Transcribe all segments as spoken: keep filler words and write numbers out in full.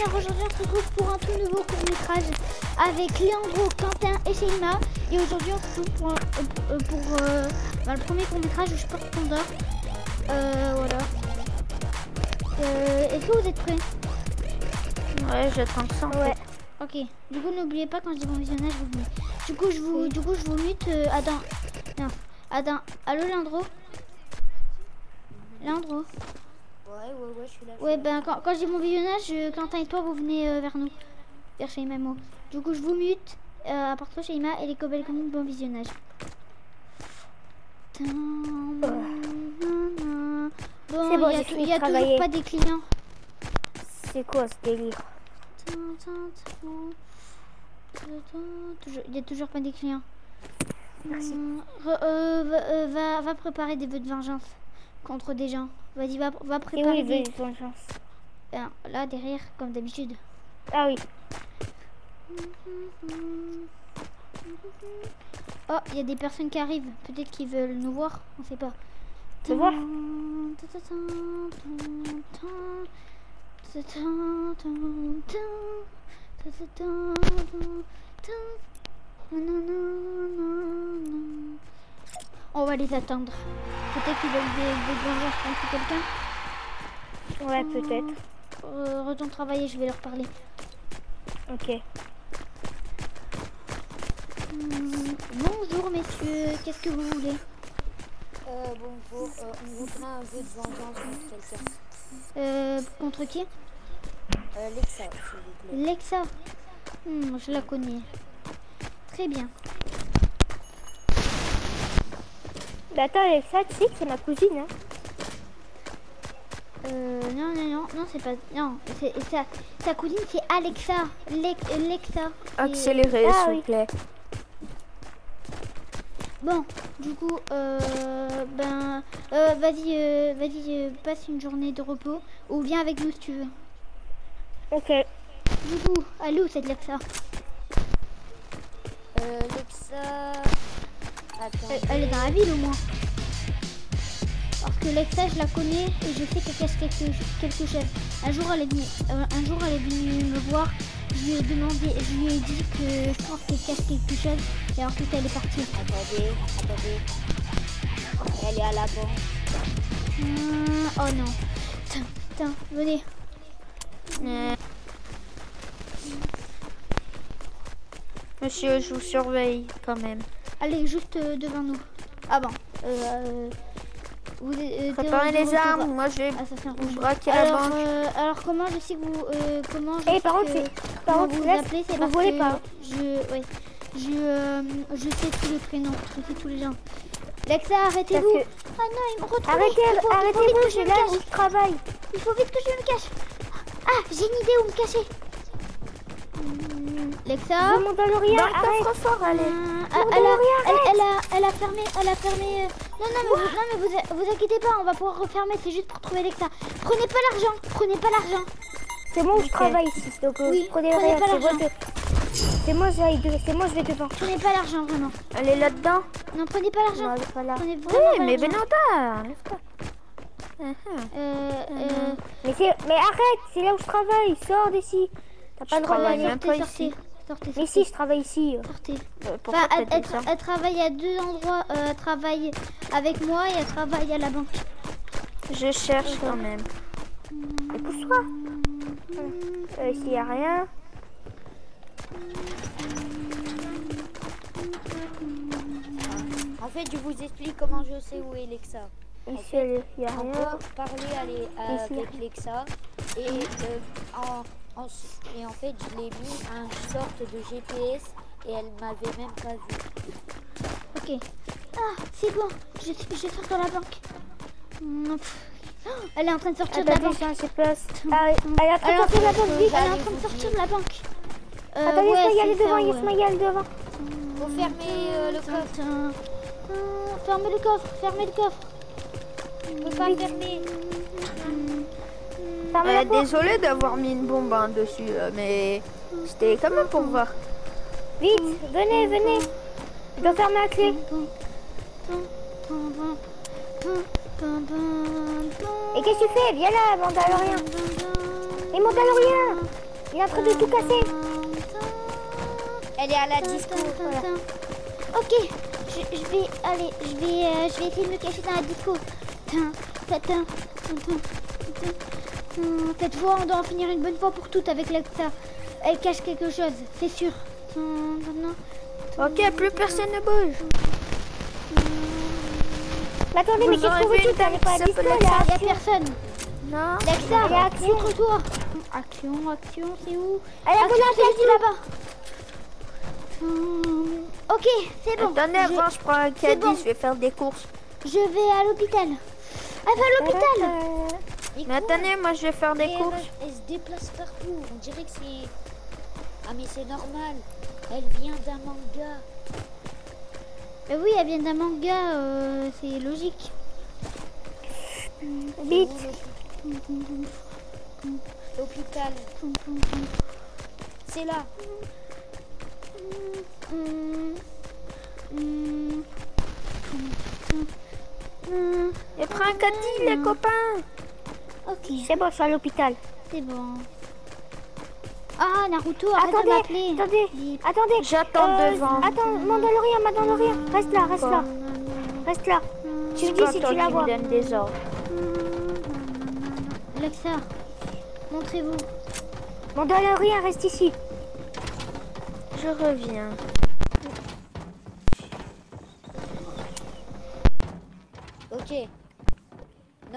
Aujourd'hui on se retrouve pour un tout nouveau court métrage avec Leandro, Quentin et Sheima. Et aujourd'hui on se retrouve pour, euh, pour euh, bah, le premier court métrage où je porte Panda. Euh, voilà. Euh, Est-ce que vous êtes prêts? Ouais, j'attends que ça. Ouais. Ok. Du coup n'oubliez pas quand je dis bon visionnage vous mute. Du coup je vous, du coup je vous mute. Euh, Adam. Non. Adam. Allô Leandro? Leandro? Ouais, ouais, ouais, je suis là. Ouais, ben quand, quand je dis mon visionnage, euh, Quentin et toi, vous venez euh, vers nous, vers Sheima et moi. Du coup, je vous mute, euh, à part toi, Sheima, et les Cobel Communes, bon visionnage. Bon, C'est bon, il n'y a, a toujours pas des clients. C'est quoi ce délire? Il n'y a toujours pas des clients. Merci. Re, euh, va, euh, va, va préparer des vœux de vengeance contre des gens. Vas-y, va, va préparer Et oui, des... vengeance. Ben, là, derrière, comme d'habitude. Ah oui. Oh, il y a des personnes qui arrivent. Peut-être qu'ils veulent nous voir. On sait pas. Te voir? On va les attendre. Peut-être qu'ils veulent des, des vengeances contre quelqu'un. Ouais, peut-être. Euh, retourne travailler, je vais leur parler. Ok. Hum, bonjour messieurs, qu'est-ce que vous voulez? Euh, bonjour, euh, on voudrait un vœu de vengeance contre quelqu'un. Euh, contre qui? Euh, Lexa, s'il vous plaît. Lexa. Hum, je la connais. Très bien. Bah attends, Lexa, tu sais que c'est ma cousine, hein? Euh, non, non, non, non, c'est pas... Non, c'est sa, sa cousine, c'est Alexa. Lex, Lexa. Accélérez, Ah, s'il oui. vous plaît. Bon, du coup, euh, ben... Euh, vas-y, euh, vas-y, euh, passe une journée de repos. Ou viens avec nous si tu veux. Ok. Du coup, elle est où cette Lexa? Euh, Lexa... Attends. elle, elle est dans la ville au moins. Parce que Lexa, je la connais et je sais qu'elle cache quelque, quelque chose. Un jour, elle est venue, euh, un jour, elle est venue me voir. Je lui ai demandé, je lui ai dit que je pense qu'elle cache quelque chose. Et ensuite, elle est partie. Attendez, attendez. Elle est à la banque. Hum, oh non. Tiens, tiens, venez. Euh. Monsieur, je vous surveille quand même. Allez, juste euh, devant nous. Ah bon. Euh, vous, euh, Préparez les armes, moi je vais Assassin vous rouge. braquer alors, la banque. euh, alors comment je sais que vous, euh, comment je Eh, sais par contre, que- c'est- par comment contre, vous laisse- appelez, c'est vous parce volez que pas. je, ouais, je, euh, je sais tous les prénoms, je sais tous les gens. Lexa, arrêtez-vous. Parce que- Ah non, ils me retrouvent. Arrêtez, il faut, il faut arrêtez-vous, vite que je c'est me là cache. où je travaille. Il faut vite que je me cache. Ah, j'ai une idée où me cacher. Hum, Lexa. Le Mandalorian, Dans le arrête. coffre-fort, allez. Euh, elle, elle, a, elle, elle a, elle a fermé, elle a fermé. euh, Non, non, mais, vous, non, mais vous, vous inquiétez pas, on va pouvoir refermer. C'est juste pour trouver Lexa. Prenez pas l'argent, prenez pas l'argent. C'est moi où je Ok. travaille ici, donc euh, Oui, prenez prenez rien, pas c'est moi, l'argent. je- c'est moi, j'aille de- c'est moi, je vais devant. Prenez pas l'argent, vraiment. Elle est là-dedans. Non, prenez pas Non, l'argent. elle est pas là. Prenez Oui, vraiment pas mais l'argent. Benanda, lève-toi. Uh-huh. Euh, euh, Mais, c'est- mais arrête, c'est là où je travaille, sors d'ici. T'as pas Je le droit travaille d'aller. même sortez, pas sortez, ici. sortez, Mais sortez, si, je travaille ici. sortez. Euh, Pourquoi Enfin, elle, t'as elle, dit ça? elle travaille à deux endroits. Euh, elle travaille avec moi et elle travaille à la banque. Je cherche quand même. Mais pousse-toi. Euh, ici, y a rien. En fait, je vous explique comment je sais où est Lexa. Ici, il y a On rien. peut parler aller, euh, Ici. avec Lexa et, euh, en, en- et en fait, je l'ai mis un sorte de G P S et elle m'avait même pas vu. Ok. Ah, c'est bon. Je, je sors de la banque. Hum, pff. Oh, elle est en train de sortir de la Attendez, banque. j'ai un place. Ah, elle est en train de Alors, sortir de la banque, vite. Elle est en train de sortir de la banque. Euh, Attendez, ouais, il y a c'est devant, ça, il y a ouais. Smile devant. Faut fermer euh, le coffre. Tintin. Tintin. Fermez le coffre, fermez le coffre. On peut pas fermer. Ferme Euh, la porte. désolé d'avoir mis une bombe hein, dessus, euh, mais c'était quand même pour voir. Vite, venez, venez. Je dois fermer la clé. Et qu'est-ce que tu fais? Viens là, Mandalorian. Et Mandalorian. est en train de tout casser. Elle est à la disco. Voilà. Ok, je, je vais aller, je vais, euh, je vais essayer de me cacher dans la disco. Tin, tin, tin, tin, tin, tin. Hum, Cette fois, on doit en finir une bonne fois pour toutes avec Lexa. Elle cache quelque chose, c'est sûr. Tin, tin, tin. Ok, plus personne ne bouge. Mais attendez, mais Vous qu'est-ce que aurez vous vu dites? Elle est pas à une disco, femme là. Il n'y a personne. Non. Lexa, Elle est action. montre-toi. Action, action, c'est où? Elle a volé un Action, c'est taxi. là-bas. Hum, Ok, c'est bon. Attendez, Je- avant, je prends un c'est caddie, bon. je vais faire des courses. Je vais à l'hôpital. Elle va à l'hôpital. Mais Mais quoi? attendez, moi, je vais faire des Mais elle, courses. va- elle se déplace partout. On dirait que c'est. Ah, mais c'est normal. Elle vient d'un manga. Euh, oui, elle vient d'un manga, euh, c'est logique. Vite. L'hôpital. C'est là. Hum, hum, hum, Et prends un caddie, les copains. Ok, C'est bon, je suis à l'hôpital. c'est bon. Ah, Naruto, arrête de Attendez, m'appeler. attendez, Vite. attendez. J'attends Euh, devant. Attends, Mandalorian, Mandalorian. Reste là, reste là. Reste là. Tu me C'est dis pas si toi tu la qui vois. me donne des ordres. Lexa, montrez-vous. Mandalorian, reste ici. Je reviens. Ok. Non.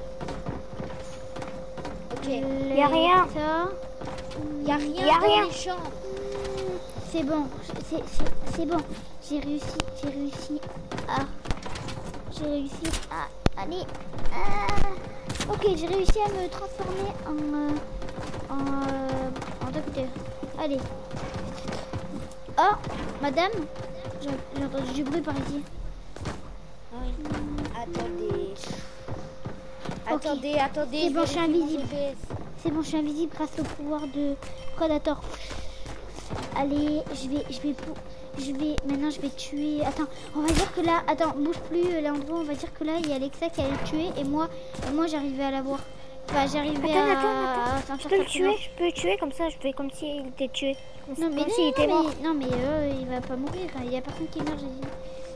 Ok. Y a rien. Lexa, Y a rien Y a dans rien. les chambres. c'est bon, c'est c'est- c'est bon. J'ai réussi, j'ai réussi à... J'ai réussi à aller... à- Ok, j'ai réussi à me transformer en... euh, en... euh, en docteur. Allez. Oh, madame, j'ai j'ai entendu du bruit par ici. Oui. Attendez. Ok. Attendez, attendez. C'est bon, je suis vérifie mon invisible. G P S. C'est bon, je suis invisible grâce au pouvoir de Predator. Allez, je vais, je vais, pou- je vais, maintenant je vais tuer. Attends, on va dire que là, attends, bouge plus euh, l'endroit. On va dire que là, il y a Alexa qui allait le tuer et moi, et moi j'arrivais à la voir. Enfin, j'arrivais Attends, à. attends, attends. à s'en Je peux le sortir. tuer, je peux le tuer comme ça, je fais comme s'il était tué. Comme, Non mais comme non, s'il non, était mais, mort. non mais euh, il va pas mourir. Enfin, il y a personne qui meurt, j'ai dit.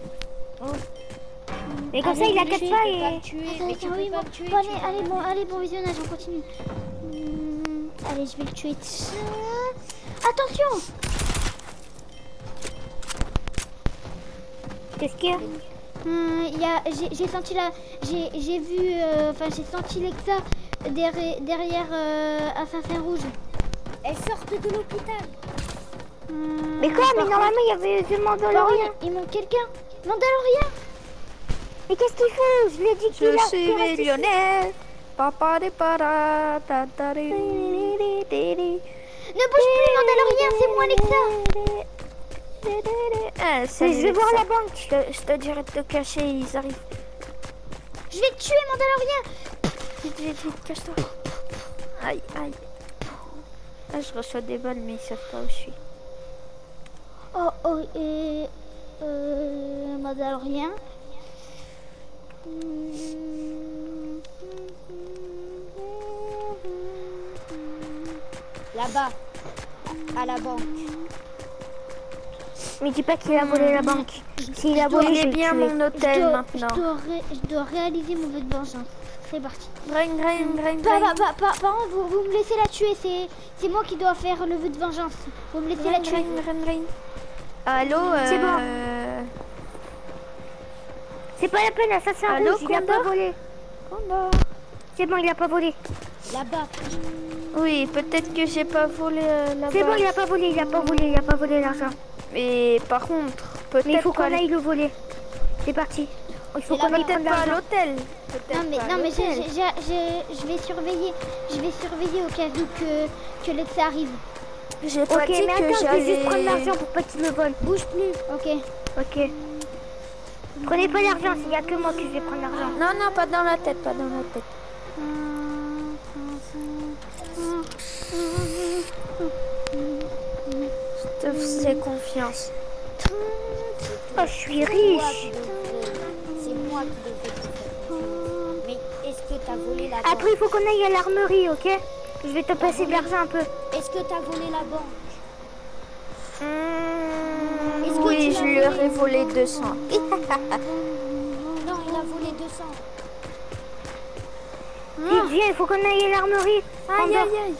Mais comme ça, Allez, il a je quatre vais- pas Tu peux pas et... me tuer, Attends, mais tu attends, peux oui, pas bon, me tuer. bon, tu allez, vas allez, pas bon, me allez, bon visionnage, on continue. Hum, allez, je vais le tuer. Attention! Qu'est-ce qu'il y a? Hum, il y a, j'ai, j'ai senti la, j'ai, j'ai vu, euh, enfin j'ai senti Lexa derrière, derrière euh, Assassin Rouge. Elles sortent de l'hôpital. Hum, Mais quoi? Mais par normalement, il y avait le contre- Mandalorian. par contre, il manque quelqu'un. Mandalorian. Mais qu'est-ce qu'il fait? Je lui ai dit qu'il Je a... suis qu'il reste ici. millionnaire. Papa de para. ta, ta, ri, ri, ri, ri, ri. Ne bouge plus, Mandalorian, c'est moi Lexa. Ah, ça, Mais je vais voir ça. la banque. Je te, je te dirais de te cacher, ils arrivent. Je vais te tuer, Mandalorian. Vite, vite, vite, cache-toi. Aïe, aïe. Là, je reçois des balles, mais ils savent pas où je suis. Oh, oh, et... Euh... Mandalorian. Là-bas. À la banque. Mais dis pas qu'il a volé la banque. S'il a volé, Il je est vais bien le tuer. mon Je hôtel dois, maintenant. je, dois ré- je dois réaliser mon vœu de vengeance. C'est parti. Grain, grain, grain, Par, grain. par, par, par contre, vous, vous me laissez la tuer. C'est, c'est moi qui dois faire le vœu de vengeance. Vous me laissez la Grain, tuer. grain, grain, grain. Allô, C'est bon. euh... C'est pas la peine, Assassin Allô, Rouge, il a pas Condor volé. Condor. C'est bon, il a pas volé. Là-bas. Oui, peut-être que j'ai pas volé euh, là-bas. C'est bon, il a pas volé, il a pas volé, il a pas volé l'argent. Mais par contre, peut-être Mais il faut pas qu'on aille le voler. C'est parti. Il faut C'est qu'on aille peut-être prendre pas à l'argent. l'hôtel. Peut-être Non mais, pas à non, mais l'hôtel. je, je, je, je vais surveiller. Je vais surveiller au cas où que, que Lexa arrive. J'ai pas Ok, dit mais que attends, je vais j'allais... juste prendre l'argent pour pas qu'il le vole. Bouge plus. Ok. Ok. Prenez pas l'argent, il y a que moi qui vais prendre l'argent. Non, non, pas dans la tête, pas dans la tête. Je te faisais confiance. Oh, je suis Moi riche. qui devrais- C'est moi qui devrais te faire. Mais est-ce que t'as volé la banque? Après, il faut qu'on aille à l'armerie, ok? Je vais te passer de l'argent un peu. est-ce que t'as volé la banque? Mmh, Est-ce que oui, tu je l'as lui volé? aurais volé deux cents. Non, il a volé deux cents. Vite, viens, il faut qu'on aille à l'armerie. Aïe, aïe, aïe.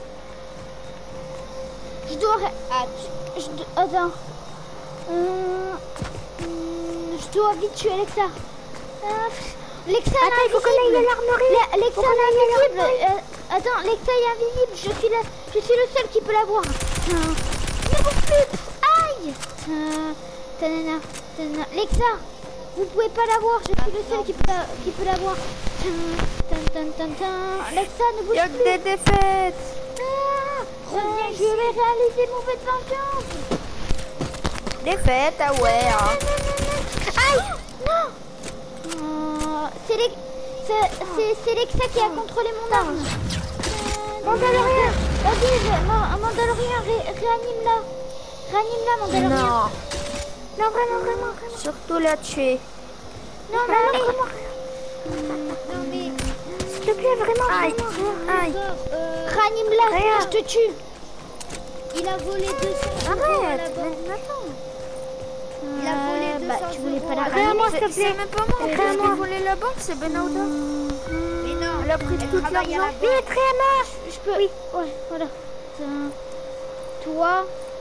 Je dois... Ah, Je dois... Attends. Euh, hum, Je dois vite tuer Lexa. Euh, Lexa est Attends, il faut qu'on aille à invisible. l'armerie. Le- Lexa est invisible. Euh, attends, Lexa est invisible. Je suis, la... je suis le seul qui peut la voir. Euh, Ne bouge plus. Aïe. Euh, tanana, tanana. Lexa, vous pouvez pas la voir. Je suis le seul qui peut la, qui peut la voir. Euh, tan, tan, tan, tan. Lexa, ne Il bouge y a plus. que des défaites. Ah, euh, je vais réaliser mon fait de vengeance. Défaites, ah ouais. Hein. Aïe. Non. Euh, c'est les... c'est- c'est- c'est Lexa qui a contrôlé mon arme. Mandalorien. Vas-y, je- Ma- Mandalorien, ré- réanime-la. Réanime-la, Mandalorien. Non, Non, vraiment, vraiment, vraiment. surtout la tuer. Non, mais... non mais... S'il te plaît, vraiment, Aïe, vraiment. aïe. Euh, Réanime-la, sinon je te tue. il a volé deux cents euros à la Arrête, banque. mais attends. Il a volé Euh, deux bah, cents tu voulais pas euros la à la réanimer, C'est s'il te c'est plaît. même pas moi en plus qui ai volé la banque, c'est Benauda. Mais non, Elle a pris elle toute travaille à l'argent. la banque. Vite, Réama. Je peux... Oui, ouais, voilà. Tiens. Toi...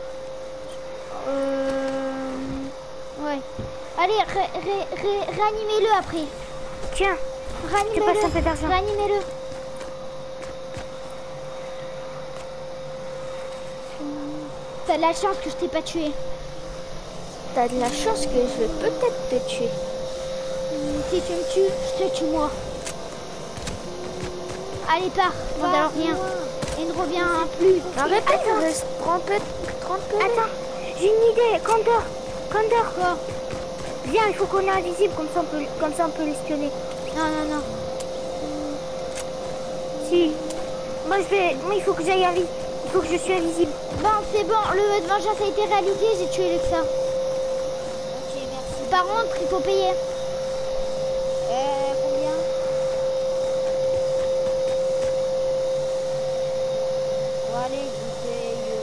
Euh... Ouais. Allez, ré, ré, ré, réanimez-le après. Tiens, je te passe un peu Réanimez-le. d'argent. Réanimez-le. T'as de la chance que je t'ai pas tué. T'as de la chance que je vais peut-être te tuer. Si tu me tues, je te tue moi. Allez, pars, Mandalorien. Et ne reviens plus. Arrêtez, il reste trente peu. Attends, j'ai une idée. Condor, Condor. Quoi? Viens, il faut qu'on est invisible, comme ça on peut, comme ça on peut l'espionner. Non, non, non. Si. Moi, je vais, moi, il faut que j'aille invisible. Il faut que je suis invisible. Bon, c'est bon, le de vengeance a été réalisé, j'ai tué Lexa. Ok, merci. Par contre, il faut payer. Euh, combien? Bon, allez, je vous paye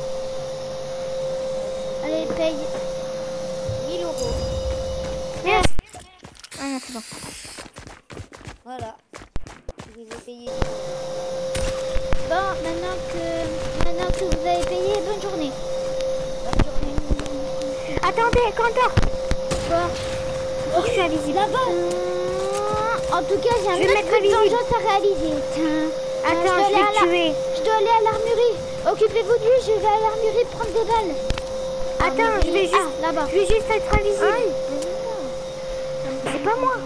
euh, Allez, paye. mille euros. Merci. Ah non, c'est bon. Voilà. Je vous ai payé. Bon, maintenant que, maintenant que vous avez payé, bonne journée. Bonne journée. Attendez, Condor. Quoi? Il faut que je suis invisible. Là-bas. Euh, en tout cas, j'ai un Je vais autre mettre coup de invisible. vengeance à réaliser. Tiens. Attends, Euh, je dois aller à vais la- tuer. Je dois aller à l'armurerie. Occupez-vous de lui, je vais à l'armurerie prendre des balles. Attends, je vais juste, Ah, là-bas. je vais juste être invisible. C'est pas moi.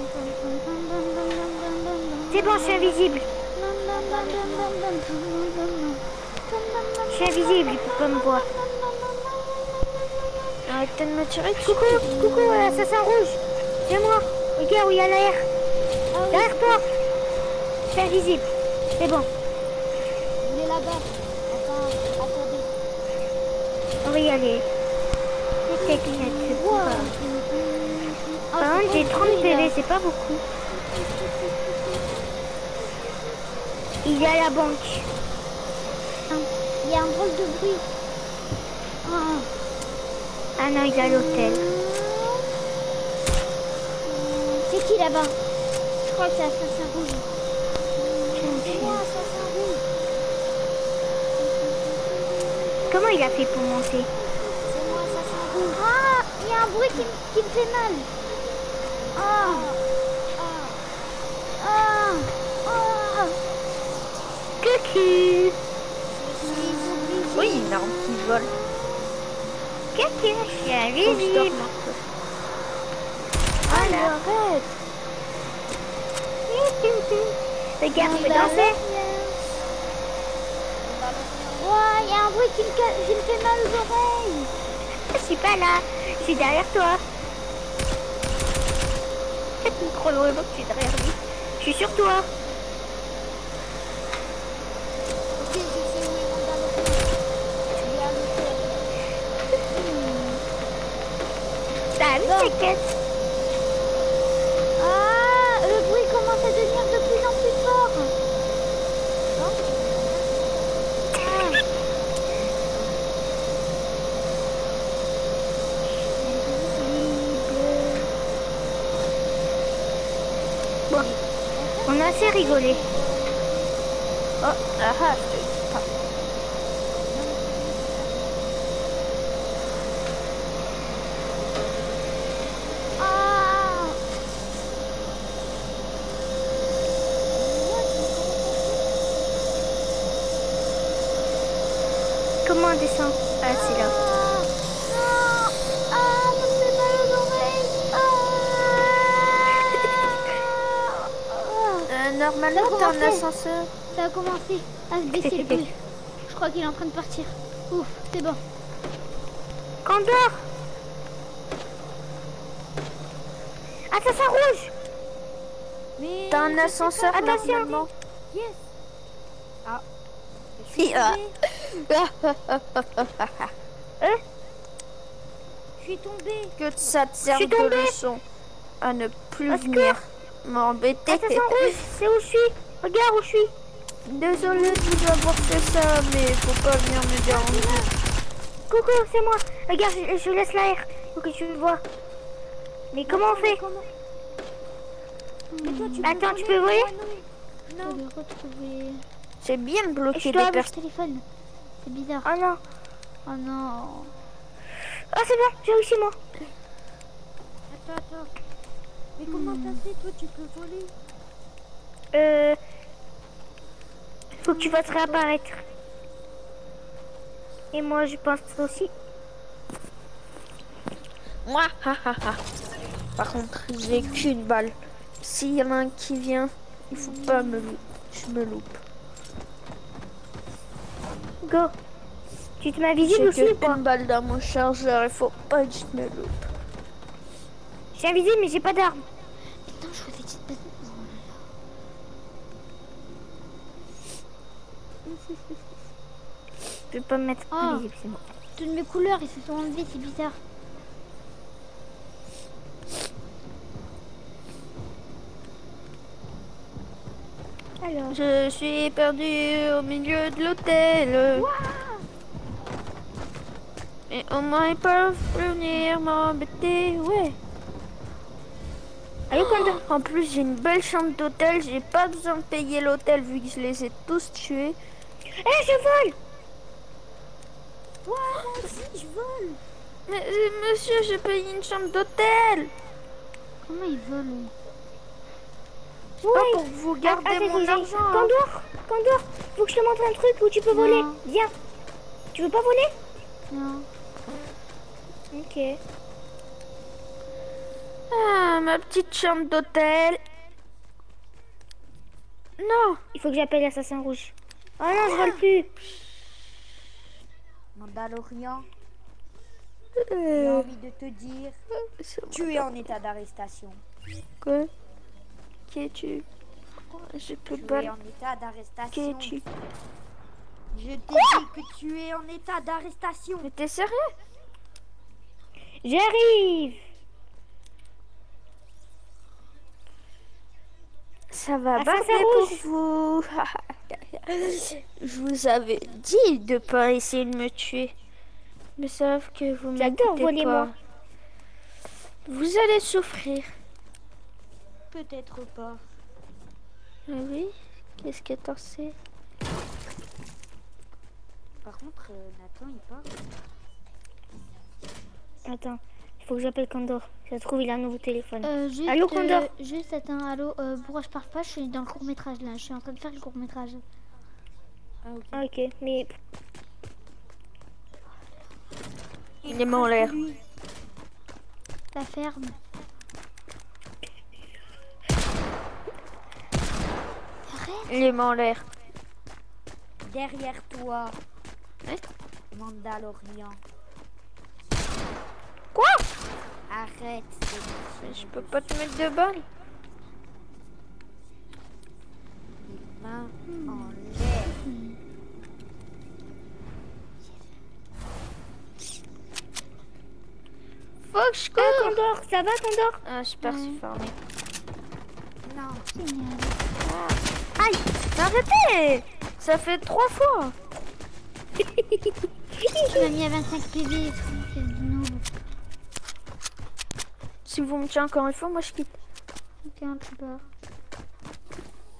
C'est bon, je suis invisible. Je suis invisible, il peut pas me voir. Arrêtez de me tirer dessus. Coucou, coucou, assassin rouge. C'est moi. Regarde où il y a l'air. Derrière toi. Je suis invisible. C'est bon. Il est là-bas. Enfin, attendez. On va y aller. Peut-être que je peux pas. Par contre, j'ai trente P V, c'est pas beaucoup. Il est à la banque. Il y a un drôle de bruit. Ah. Ah non, il est à l'hôtel. C'est qui là-bas? Je crois que c'est Assassin Rouge. C'est moi, assassin rouge. Comment il a fait pour monter? C'est moi, assassin rouge. Ah, il y a un bruit qui, me- qui me fait mal. Ah, Ah, ah, ah. Coucou. Oui, une arme qui vole. Coucou, je suis Faut que je dorme invisible. un peu. Voilà. Arrête. Regarde, je peux danser. Ouais, il y a un bruit qui me, ca- qui me fait mal aux oreilles. Je suis pas là. Je suis derrière toi. Trop loin, donc je suis derrière lui. Je suis sur toi. ok, je sais où est Mandalorian. Il est à l'hôtel. T'as vu ces caisses? Ah, le bruit commence à devenir de plus en plus fort. On a assez rigolé. Oh, ah ah, je te dis pas. Ah. Comment on descend? Ah, c'est là. Ah, non. Ah, ça me fait mal aux oreilles. Ah. Euh, normalement, Ça a t'as un commencé. ascenseur. Ça a commencé à se baisser le bruit. Je crois qu'il est en train de partir. Ouf, c'est bon. Condor! Assassin rouge! Mais T'as un je sais ascenseur pas. Attention. normalement. Yes. Ah. Je suis Ah. tombée. Hein? Je suis tombée. Que ça te serve suis de tombée. leçon à ne plus Au secours. venir m'embêter. Assassin rouge, c'est où je suis? Regarde où je suis. Désolée de vous avoir fait ça, mais faut pas venir me déranger. Coucou, c'est moi. Regarde, je, je laisse l'air. Faut que tu me vois. Mais comment on fait? Mais toi, tu Attends, peux tu peux voler? Je vais le retrouver. C'est bien de bloquer Je des dois Le personnes. téléphone. C'est bizarre. Oh non. Oh non. Ah, c'est bon, j'ai réussi moi. Attends, attends. Mais comment t'as fait? Toi, tu peux voler. Euh... Faut que tu fasses réapparaître. Et moi, je pense aussi. Moi, ha, ha, ha. Par contre, j'ai qu'une balle. S'il y en a un qui vient, il faut pas me louper. Je me loupe. Go. Tu te mets invisible J'ai aussi ou que pas? une balle dans mon chargeur, il faut pas que je me loupe. Je suis invisible, mais j'ai pas d'arme. Putain, je vois des petites bêtes. Je peux pas me mettre Oh. invisible, c'est bon. Toutes mes couleurs, ils se sont enlevés, c'est bizarre. Alors. Je suis perdu au milieu de l'hôtel. Et au moins ils peuvent venir m'embêter, ouais. Allô, Condor? En plus, j'ai une belle chambre d'hôtel. J'ai pas besoin de payer l'hôtel vu que je les ai tous tués. Eh, je vole! Ouais, moi aussi, je vole. Mais euh, monsieur, j'ai payé une chambre d'hôtel. Comment ils volent? C'est pas pour vous garder Ah, mon attends, argent. hein. Condor, Condor, faut que je te montre un truc où tu peux voler. Non. Viens. Tu veux pas voler? Non. Ok. Ah, ma petite chambre d'hôtel. Non. Il faut que j'appelle l'assassin rouge. Oh non, je vole plus. Mandalorian, j'ai Euh, envie de te dire, c'est tu es en état d'arrestation. quoi? Qui es-tu? Je peux Tu pas. es en état Qui d'arrestation. es-tu? Je t'ai dit que tu es en état d'arrestation. Mais t'es sérieux? J'arrive. Ça va Assassin barder pour rouge. vous. Je vous avais dit de pas essayer de me tuer. Mais sauf que vous J'adore m'écoutez voler, pas. moi. Vous allez souffrir. Peut-être pas. Ah oui? Qu'est-ce que t'en sais? Par contre, euh, Nathan, il parle. Attends, il faut que j'appelle Condor. Ça se trouve, il a un nouveau téléphone. Euh, juste, Allô, Condor? euh, juste, attends, allô, euh, pourquoi je parle pas? Je suis dans le court-métrage là, je suis en train de faire le court-métrage. Ah, ok. Ah, ok, mais Il est en l'air. Lui, La ferme. Il est en l'air. derrière toi. Hein? Mandalorian. Quoi? Arrête de me Mais je tirer peux dessus. pas te mettre de balle. Les mains en l'air. Faut que je Ah, cours. Condor, ça va, Condor? Ah, super, Ouais. c'est fermé. Non. Génial. Aïe! Mais arrêtez! Ça fait trois fois. Tu m'as mis à vingt-cinq P V, c'est du noob. Si vous me tuez encore une fois, moi je quitte. Ok, on peut pas.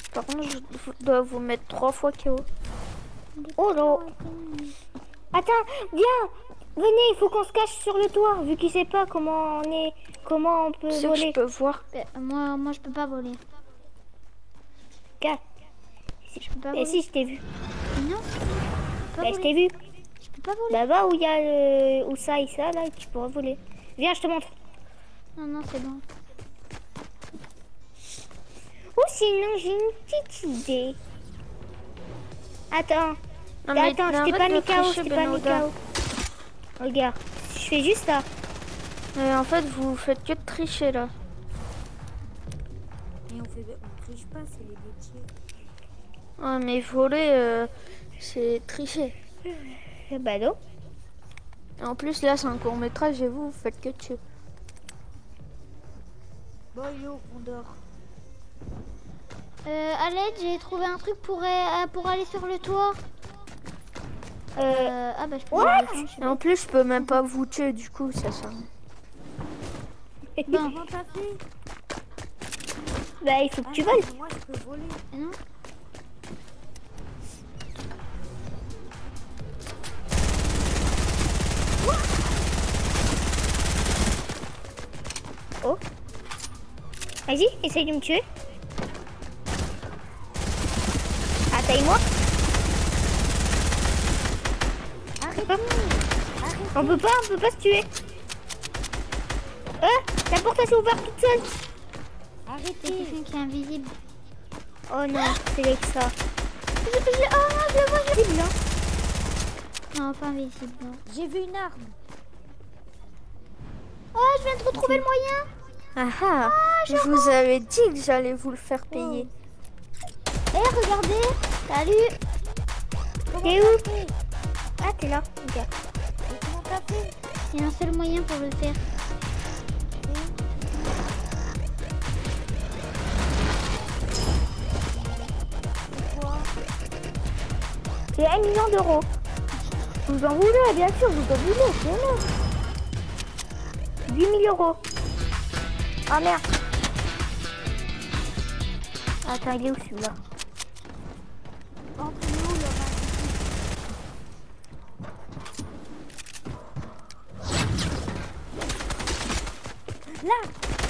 Par contre, je dois vous mettre trois fois K O. Oh là. Attends, viens. Venez, il faut qu'on se cache sur le toit, vu qu'il sait pas comment on est, comment on peut Tu sais que voler. je peux voir. Euh, moi, moi, je peux pas voler. Regarde. Je peux pas Et voler. si je t'ai vu. Non. Je peux pas Bah, je voler. t'ai vu. Je peux pas voler. Là-bas où il y a le, où ça et ça là, tu pourras voler. Viens, je te montre. Non, non, c'est bon. Ou sinon, j'ai une petite idée. Attends. Non, mais Attends, je arrête t'ai pas de mis K O, tricher, je t'ai pas mis K Benoda. O. Regarde, je fais juste ça. Mais en fait, vous faites que de tricher là. Mais on fait, on triche pas, c'est les métiers. Ouais, mais voler, euh, c'est tricher. Eh bah non. Et en plus, là, c'est un court métrage et vous, vous faites que de tuer. Bon, yo, on dort. Euh, à l'aide, j'ai trouvé un truc pour, euh, pour aller sur le toit. Euh, Euh, ah bah je peux What? y aller, je sais Et en plus, je peux même pas vous tuer, du coup, ça sert. pas. Comment t'as fait? bah il faut que tu Ah, voles. mais moi, je peux voler. Non. Oh. Vas-y, essaye de me tuer. Attaille-moi. Arrêtez! On peut pas, on peut pas se tuer. Euh, la porte elle s'est ouverte toute seule. C'est Arrêtez! quelqu'un qui est invisible. Oh non, c'est avec ça. Je, je, oh non, je le vois, je le vois. Non, pas invisible, non. J'ai vu une arme. Oh, je viens de retrouver le moyen. Ah ah, je vous avais dit que j'allais vous le faire payer. Eh, regardez. Salut. T'es où? Ah, t'es là. Ok. Mais comment t'as fait? Il y a un seul moyen pour le faire. C'est un million d'euros. Vous en voulez, bien sûr, vous en voulez, c'est bon. huit mille euros. Ah merde. Attends, il est où celui-là? Entre nous, il y en a un. Là!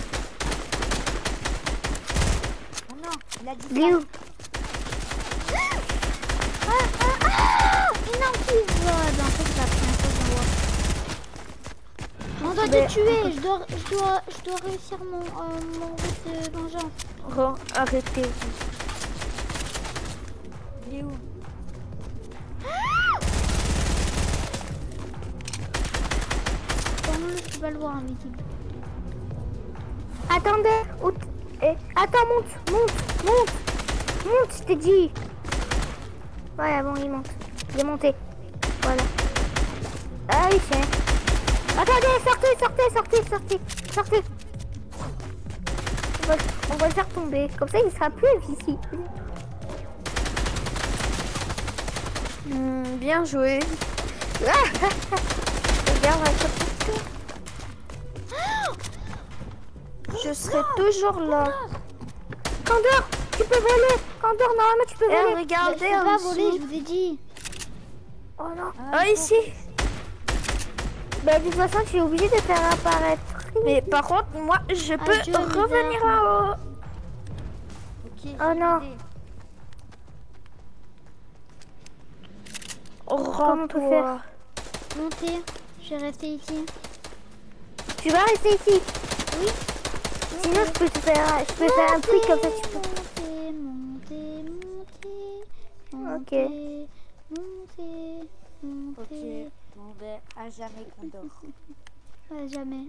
Oh non, il a dit Il est où? Ah, ah, ah. Une enquise. En fait, j'ai appris un peu, j'en vois. On doit Mais- te tuer. Je dois, je dois, je dois réussir mon, euh, mon route de vengeance. Re- Arrêtez. Il est où? Pardon, je peux pas le voir invisible. Attendez. Où t- eh, Attends, monte, monte, monte. Monte, je t'ai dit. Voilà, bon, il monte. Il est monté. Voilà. Ah oui, c'est... Attendez, sortez, sortez, sortez, sortez, sortez. On va, on va le faire tomber. Comme ça, il sera plus invisible. Hmm, bien joué. Regarde, à côté de toi. Je serai toujours là. Candor, tu peux voler. Candor, normalement, tu peux Et voler. regardez je peux en pas dessous. voler, je vous ai dit. Oh non. Ah, ici. Bah, de toute façon, tu es obligé de faire apparaître. Mais par contre, moi, je peux Adieu, revenir Lisa. en haut. Ok, Oh j'ai non. une idée. Comment on peut Rends-toi. faire? Montez. Je vais rester ici. Tu vas rester ici. Oui. Sinon, je peux te faire, je peux faire un truc comme ça. Tu peux... Montez, montez, montez. Ok. Montez, montez, Ok, montez. bon ben, à jamais qu'on dort. Ouais, jamais.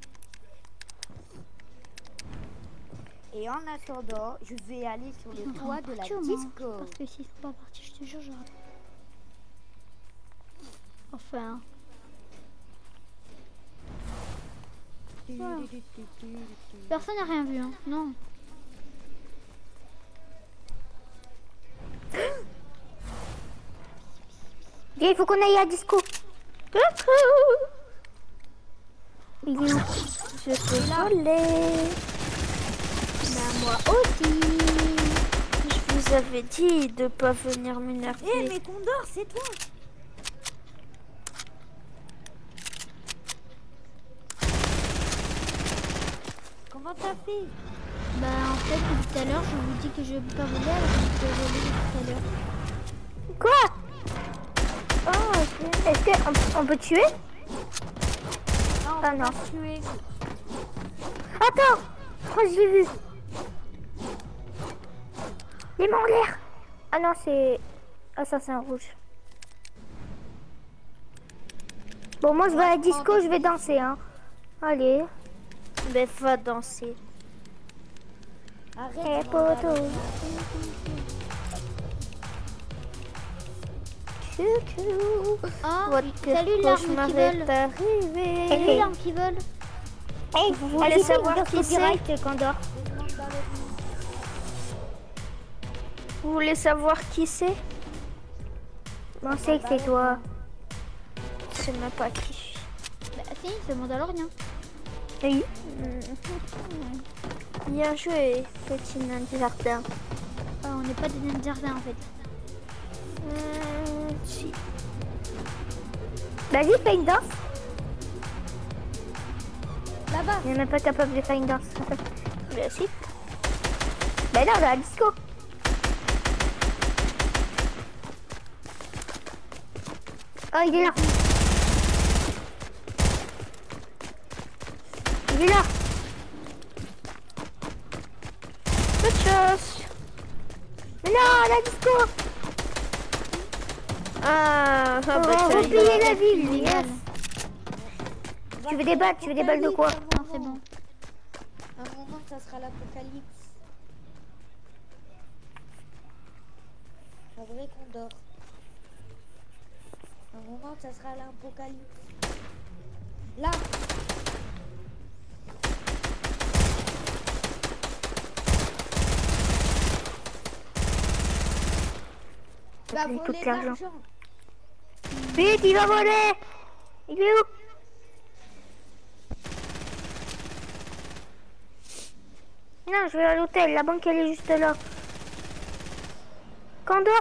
Et en attendant, je vais aller sur le Ils sont toit de la partis au moins. disco. Parce que s'ils sont pas partis, je te jure, j'aurais... Enfin... Personne n'a rien vu, hein. Non. Viens, il faut qu'on aille à disco. Il est où? Je peux voler. Bah moi aussi. Je vous avez dit de pas venir m'énerver. Eh, mais Condor, c'est toi. Comment t'as fait? Bah en fait tout à l'heure je vous dis que je peux pas voler alors que je peux voler tout à l'heure. Quoi? Oh, ok. Est-ce qu'on on peut tuer? Non, Ah on non. va tuer. Attends! Je crois que j'ai vu. Les mains en l'air. Ah non, c'est Assassin Rouge. Bon, moi je vais à la disco, je vais danser. Hein. Allez. Ben, va danser. Eh, Arrête, poto. Chouchou. Oh, Votre pire salut l'arme cauchemar qui est vole. arrivé. Salut l'arme qui vole. Hey, Vous voulez savoir qui c'est? Condor. Vous voulez savoir qui c'est? On sait que c'est toi. Je sais même pas qui je suis. Bah si, c'est Mandalorien. Oui. Bien joué, petit nain du jardin. Ah, on n'est pas des nains de jardin en fait. Hum, si. Vas-y, fais une danse. Là-bas. Il n'est même pas capable de faire une danse. Ben, si. Ben non, on va à la disco. Oh, il est là. Il est là. Bonne chance. Mais non, la disco. Ah, ah On bah, va t'as eu repayer la- la ville. Les Yes. balles. Tu veux des balles? Tu veux des balles de quoi? Non, c'est bon. Un moment, ça sera l'apocalypse. Un vrai Condor. Un moment, ça sera l'apocalypse. Là. Va pris voler tout de l'argent. l'argent. Vite, il va voler. Il est où? Non, je vais à l'hôtel. La banque, elle est juste là. Condor?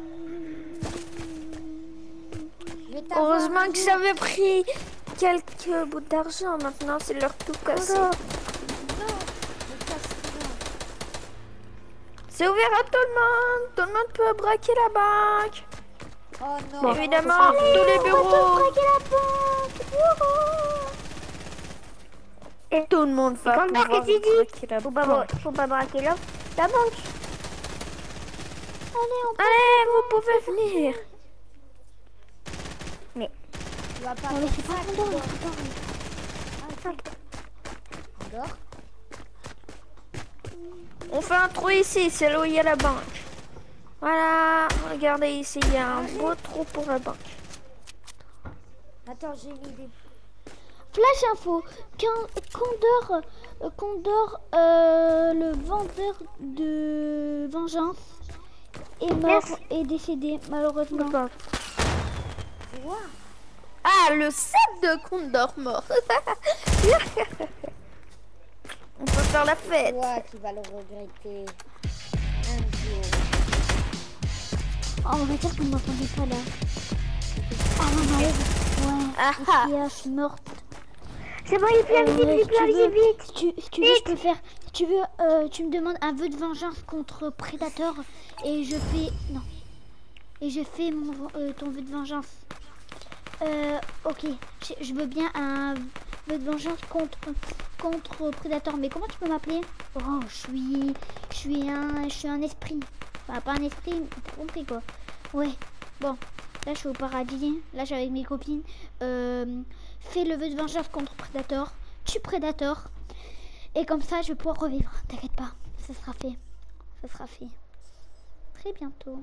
Je vais t'avoir Heureusement un que jour. j'avais pris quelques bouts d'argent. Maintenant, c'est leur tout cassé. Condor. Non, mais casse-toi. C'est ouvert à tout le monde. Tout le monde peut braquer la banque. Oh non. Bon, évidemment, tous les bureaux. Et Tout le monde va Condor, pouvoir qu'est-ce que tu dis? braquer la Faut pas, banque. bra- faut pas braquer la, la banque. Allez, vous pouvez venir. Mais Tu vas pas On les faire fait pas ça, Condor, Condor. Condor. Condor. On fait un trou ici, c'est là où il y a la banque. Voilà, regardez ici, il y a un beau trou pour la banque. Attends, j'ai une idée. Flash info. Qu'un Condor, euh, Condor, euh, le vendeur de vengeance est mort Merci. et décédé malheureusement. Quoi? Ah, le set de Condor mort. On peut faire la fête. Toi, tu vas le regretter. Un jour. Oh, on va dire que vous m'entendez pas là. Ah non, non, ouais. Ah, Et ah. puis, euh, je suis morte. c'est bon, il est plus Euh, invisible, il est si plus tu veux- invisible, vite. Si tu, si tu veux, je peux faire. Si tu veux, euh, tu me demandes un vœu de vengeance contre Predator et je fais. Non. Et je fais mon, euh, ton vœu de vengeance. Euh, ok. Je, je veux bien un vœu de vengeance contre, contre Predator. Mais comment tu peux m'appeler? Oh, je suis. Je suis un. Je suis un esprit. Enfin, pas un esprit, mais t'as compris quoi. Ouais. Bon. Là, je suis au paradis. Là, je suis avec mes copines. Euh, fais le vœu de vengeance contre Predator. Tue Predator. Et comme ça, je vais pouvoir revivre. T'inquiète pas. Ça sera fait. Ça sera fait. Très bientôt.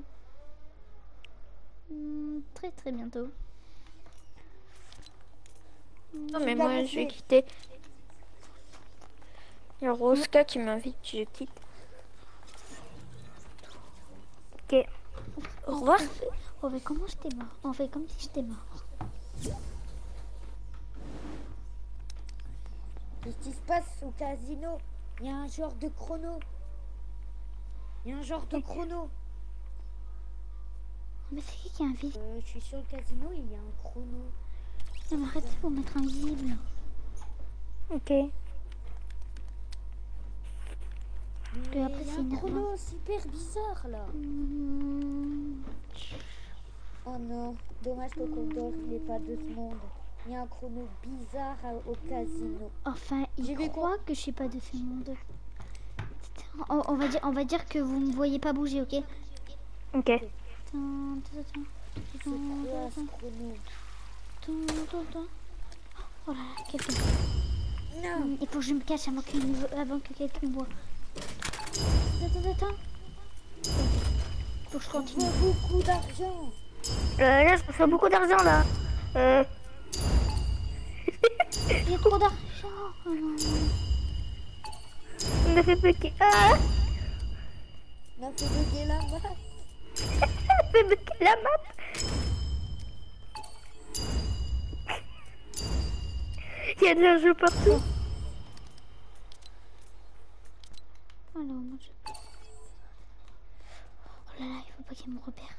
Hmm, très très bientôt. Non, mais moi, je vais quitter. Il y a Rosca qui m'invite, je quitte. Ok. Au revoir. On fait comment j'étais mort. On fait comme si j'étais mort. Qu'est-ce qui se passe au casino? Il y a un genre de chrono. Il y a un genre de chrono. Mais c'est qui qui est invisible? Euh, je suis sur le casino et il y a un chrono. Non, mais arrêtez de vous mettre invisible. Ok. Mais Et après, il y a c'est un une- chrono super bizarre là. Mmh. Oh non, dommage que le Condor il n'est pas de ce monde. Il y a un chrono bizarre à- au casino. Enfin, il J'ai vu croit que je suis pas de ce monde. On, on va dire, on va dire que vous me voyez pas bouger, ok? Ok. Attends, attends, attends. C'est quoi ce chrono? Attends, attends, attends. Oh là là, quelqu'un. Non. Hum, Il faut que je me cache avant, qu'il me- avant que quelqu'un me voit. Attends, attends. Faut que je On continue. voit beaucoup d'argent. Euh, là, je reçois beaucoup d'argent, là. Euh... Il y a trop d'argent. Oh non, non. On m'a fait bugger. Ah! On a fait bugger la map. On m'a fait bugger la map. Il y a de l'argent partout. Alors, moi, je... Oh là là, il faut pas qu'il me repère.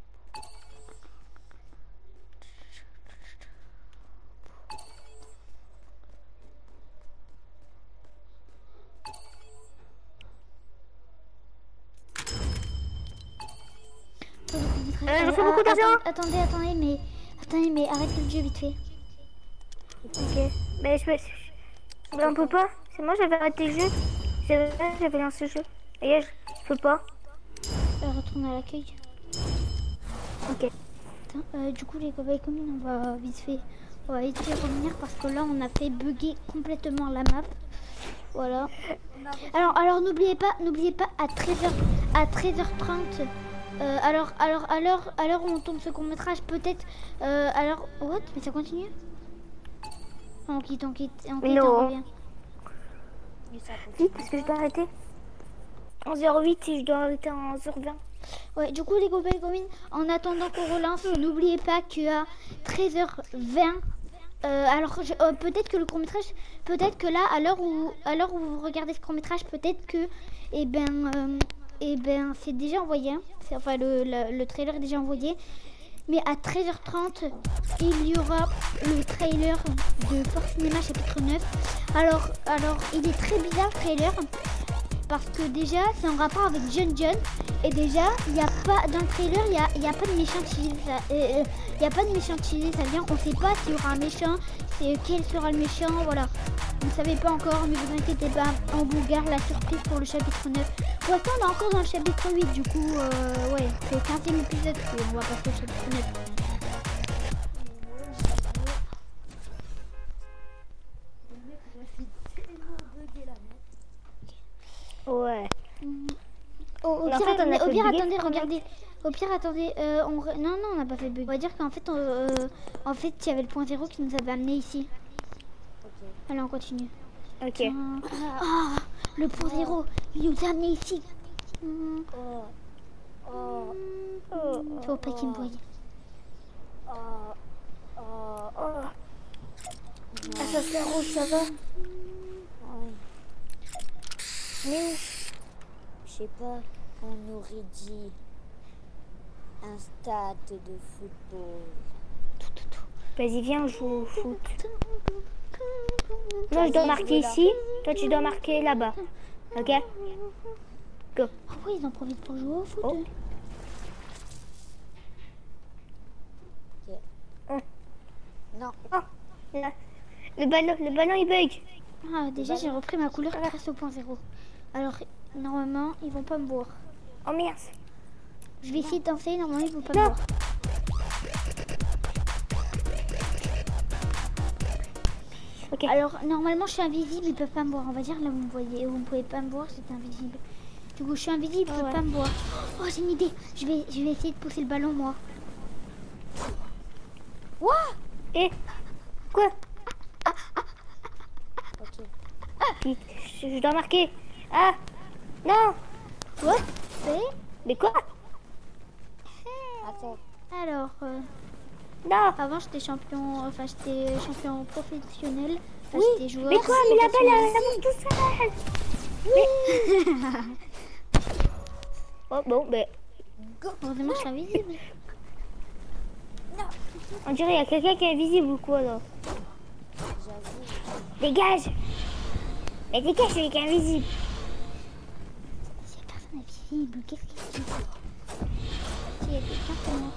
Euh, je fais beaucoup d'argent. Attendez, attendez, mais... Attendez, mais arrêtez le jeu vite fait. Ok. Mais je peux... Mais on peut pas. C'est moi, j'avais arrêté le jeu. J'avais j'avais lancé le jeu. Et là, je peux pas. Euh, retourne à l'accueil. Ok. Attends, euh, du coup, les cobayes communes, on va vite fait... On va vite fait revenir parce que là, on a fait bugger complètement la map. Voilà. Alors, alors n'oubliez pas, n'oubliez pas à treize heures, à treize heures trente. Euh, alors, alors, à l'heure, à l'heure où on tourne ce court métrage, peut-être. Euh, alors, what? Mais ça continue? On quitte, on quitte, on quitte, Non. on revient. Et ça continue. Vite, parce que je dois arrêter. onze heures huit et je dois arrêter en onze heures vingt. Ouais, du coup, les cobayes communes, en attendant qu'on relance, n'oubliez pas qu'à treize heures vingt. Euh, alors je- euh, peut-être que le court métrage, peut-être que là à l'heure où à l'heure où vous regardez ce court métrage, peut-être que eh ben euh, eh ben c'est déjà envoyé, hein. C'est- enfin le, le, le trailer est déjà envoyé, mais à treize heures trente il y aura le trailer de Force Cinéma chapitre neuf. Alors alors il est très bizarre le trailer parce que déjà c'est en rapport avec John John et déjà il n'y a pas dans le trailer il y a, il y a pas de méchant teasé, ça, euh, euh, il y a pas de méchant teasé, ça vient, on sait pas s'il y aura un méchant, c'est quel sera le méchant, voilà, vous ne savez pas encore, mais vous inquiétez pas, on vous garde la surprise pour le chapitre neuf. Pour l'instant on est encore dans le chapitre huit, du coup euh, ouais, c'est le quinzième épisode et on va passer au chapitre neuf. Le mec, il a fait tellement bugger la map. Ouais. Au, au Mais en pire, fait, on a attendez, fait au pire, bugger attendez, le regardez. Au pire, attendez, euh, on re- non, non, on n'a pas fait bug. On va dire qu'en fait, on, euh, en fait, il y avait le point zéro qui nous avait amené ici. Ok. Allez, on continue. Ok. Hum. Ah, le point zéro, il nous a amené ici. Hum. Oh. Oh. Oh, Faut pas qu'il me voie. Oh. Oh. oh. Ah, ça c'est rouge, ça va. Ouais. Mais Je sais pas, on aurait dit un stade de football. vas-y, viens, on joue au foot. Moi, je dois marquer ici. Toi, tu dois marquer là-bas. Ok? Go. Ah oui, ils en profitent pour jouer au foot. Oh. eux. Oh. Non. Oh, là. Le ballon, le ballon, il bug. Ah, déjà, j'ai repris ma couleur grâce au point zéro. Alors, normalement, ils vont pas me voir. Oh merde. Je vais essayer de danser, normalement, ils vont pas Non. me voir. Ok. Alors, normalement, je suis invisible, ils peuvent pas me voir. On va dire, là, vous me voyez, vous ne pouvez pas me voir, c'est invisible. Du coup, je suis invisible, ils Ah peuvent ouais. pas me voir. Oh, j'ai une idée. Je vais, je vais essayer de pousser le ballon, moi. Et quoi? Ok. Vite, je, je dois marquer. Ah non. What? C'est Mais quoi? Attends. Alors, euh, Non. avant, j'étais champion, enfin, j'étais champion professionnel. Enfin, Oui, j'étais joueur. mais quoi? Mais la balle, elle avance tout seul. Oh bon, ben, Heureusement, je suis invisible. on dirait qu'il y a quelqu'un qui est invisible ou quoi là. J'avoue. Dégage. Mais dégage celui qui est invisible. S'il y a personne invisible, qu'est-ce qu'il dit? S'il y a quelqu'un pour moi.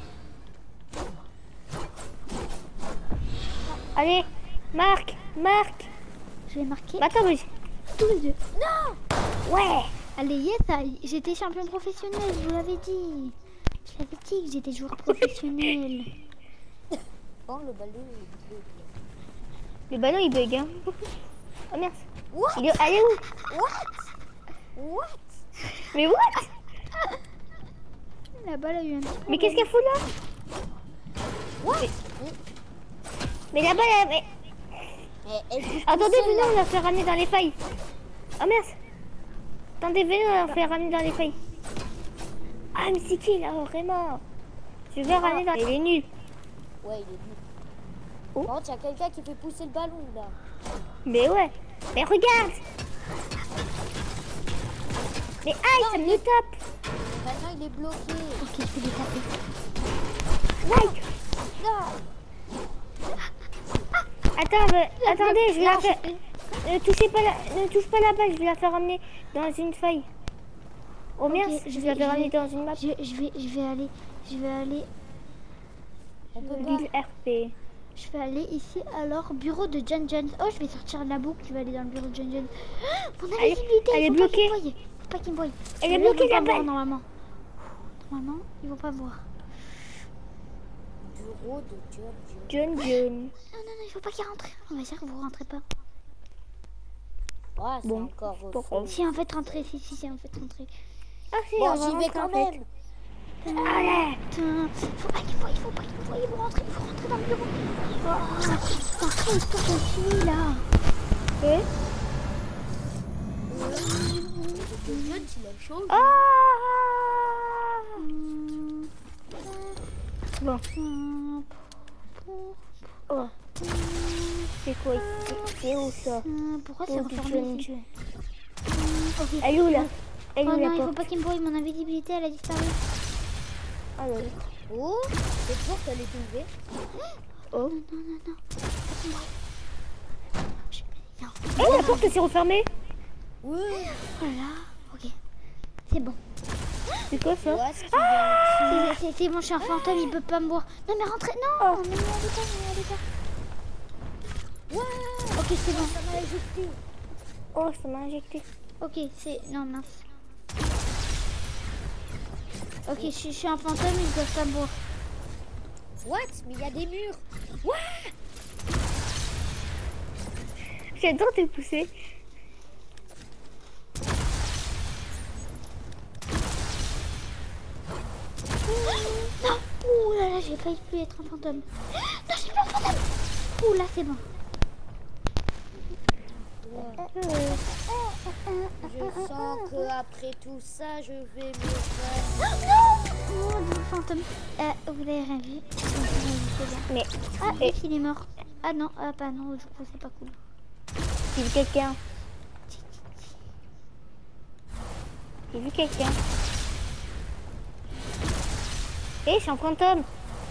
Allez, marque, marque. Je vais marquer Bah, attends, mais... tous les deux. Ouais. Allez, yes, j'étais champion professionnel, je vous l'avais dit. Je l'avais dit que j'étais joueur professionnel. Bon, le ballon est bleu. Le ballon il bug hein. Oh merde. What? Il est allé où? What? What? Mais what? La balle a eu un petit Mais qu'est-ce qu'elle fout là? What? Mais là-bas, là, mais... Mais elle bouge Attendez, tout seul, venez, là. on la fait ramener dans les failles. Oh merde. Attendez, venez, on la fait ramener dans les failles. Ah, mais c'est qui là, vraiment? Je vais ramener dans... Il est nul. Ouais, il est nul. Oh. Par contre, il y a quelqu'un qui fait pousser le ballon là. Mais ouais. Mais regarde. Mais aïe, ça me tape. Maintenant, il est bloqué. Ok, je peux les taper. Aïe. Non. Attends, mais- attendez, je vais la faire... Ne touchez pas la... Ne touche pas la balle, je vais la faire ramener dans une faille. Oh merde, Ok, je je vais vais- la faire je ramener vais- dans une map. Je, je vais, je vais aller, je vais aller, On peut pas. L'île R P. je vais aller ici. Alors, bureau de John Jones. Oh, je vais sortir de la boucle. Je vais aller dans le bureau de John Jones. Ah, mon Elle est- invisibilité, elle il est faut bloquée. pas qu'il me voie. Faut pas qu'il me voie. Elle est Là, bloquée, ils vont la pas me voir, balle. normalement. Normalement, ils vont pas me voir. Bureau de John John. John John. Non, non, non, il faut pas qu'il rentre. On va dire que vous rentrez pas. Ouais, c'est Bon, encore c'est pas faux. grave. Si, en fait, rentrez. Si, si, si, en fait, rentrez. Ah si, Bon, on va j'y vais rentrer, quand en fait. même. Allez. Putain, faut pas qu'il me voie, il faut pas qu'il me voie. Il faut rentrer, il faut rentrer dans le bureau. Oh, rentrez, il faut que je suis là. Et John, il a chaud. Ah. Hum, Bon. hum, Oh. C'est quoi ici? C'est où ça? hum, Pourquoi c'est Oh, du enfermé John ici? John. Hum, ok. Elle est où là? Elle est Oh où non, la il faut porte? pas qu'il me voie, mon invisibilité elle a disparu. Ah là là. Oh, cette porte, elle est ouverte. Oh. Non, non, non, non. Faut pas qu'il me voie. Je- Non. Eh, la porte s'est refermée. Oui. Voilà, ok. C'est bon. C'est quoi ça? Ouais, ce qui vient. C'est- C'est c'est bon, je suis un fantôme, il peut pas me voir. Non, mais rentrez, non, mais allez pas, mais allez pas. Ouais, Ok, c'est bon. ça m'a ajouté. Oh, ça m'a injecté. Ok, c'est. Non, mince. Ok, je, suis- je suis un fantôme, ils peuvent pas me voir. What? Mais il y a des murs. J'adore te pousser. Non. Ouh là là, j'ai failli plus être un fantôme. Non, j'ai plus un fantôme. Ouh là, c'est bon. Je sens que après tout ça, je vais me faire. Oh, le fantôme. Euh, vous avez rien vu. Mais Ah, Et- il est mort. Ah non, ah bah non, du coup, c'est pas cool. j'ai vu quelqu'un. J'ai vu quelqu'un. Eh, je suis un fantôme.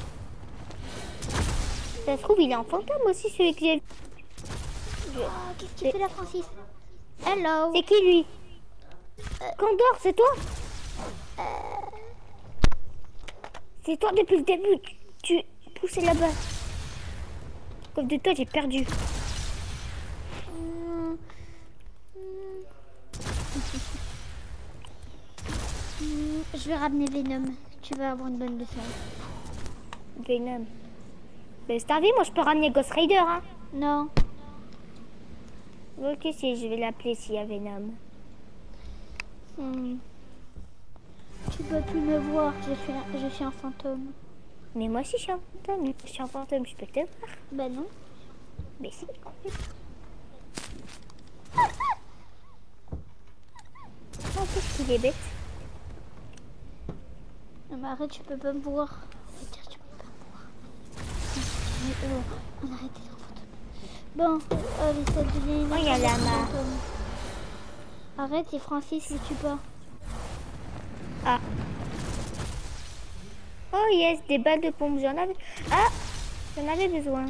Ça se trouve, il est en fantôme aussi, celui que j'ai vu. Oh, qu'est-ce qu'il fait là, Francis? Hello. C'est qui lui? Condor, c'est toi? C'est toi depuis le début. Tu tu poussais là-bas. À cause de toi, j'ai perdu. Hum, hum. Hum, Je vais ramener Venom. Tu vas avoir une bonne leçon. Venom. Mais c'est vu, moi je peux ramener Ghost Rider, hein. Non. Ok, si, je vais l'appeler s'il y a Venom. Hum. Tu peux plus me voir. Je suis, un- je suis un fantôme. Mais moi aussi, je suis un fantôme. Je suis un fantôme, je peux te voir. Ben non. Mais si. Oh, qu'est-ce qu'il est bête. Non, mais arrête, tu peux pas me voir. Arrête, tu peux pas me voir. Mais, oh, on arrête d'être fantôme. Bon, allez, ça devient une Oh, il y a affaire de Lama. fantôme. Arrête, et Francis, ne tue pas. Ah. Oh yes, des balles de pompe, j'en avais... Ah, j'en avais besoin.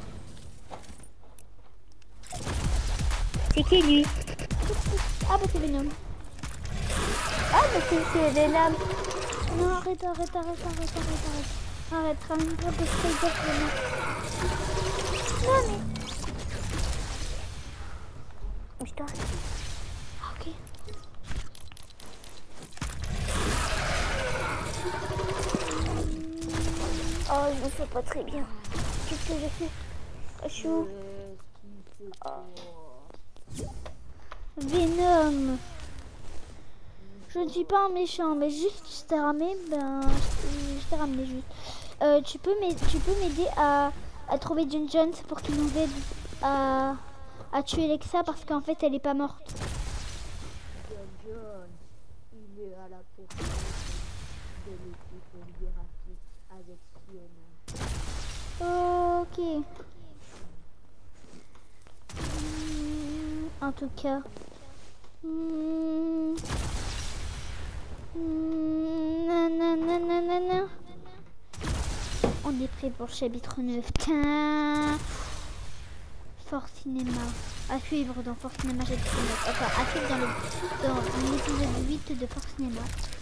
C'est qui lui? Ah bah c'est Venom. Ah bah c'est c'est Venom. Non, arrête, arrête, arrête, arrête, arrête, arrête. Arrête, ramène pas de spider, Venom. Non mais... Je dois... Ok. Oh, je me fais pas très bien. Qu'est-ce que je fais? Chou. Venom. Je ne suis pas un méchant, mais juste je t'ai ramené, ben, je t'ai ramené juste. Euh, tu peux m'aider, tu peux m'aider à, à trouver John Jones pour qu'il nous aide à, à tuer Lexa parce qu'en fait elle est pas morte. John, il est à la poursuite de l'équipe libérative avec Fiona. Ok. Hmm, en tout cas. Hmm, hmm, nananana. On est prêt pour le chapitre neuf. Tiens. Fort Cinéma. À suivre dans Fort Cinéma chapitre neuf. Enfin, à suivre dans le dans l'épisode huit de Fort Cinéma.